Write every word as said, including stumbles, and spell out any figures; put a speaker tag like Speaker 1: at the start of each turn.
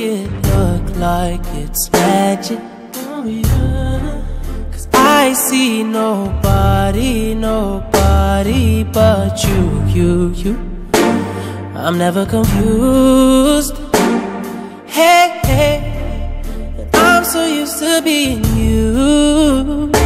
Speaker 1: it look like it's magic? Oh yeah. Cause I see nobody, nobody but you, you, you. I'm never confused. Hey, hey, I'm so used to being you.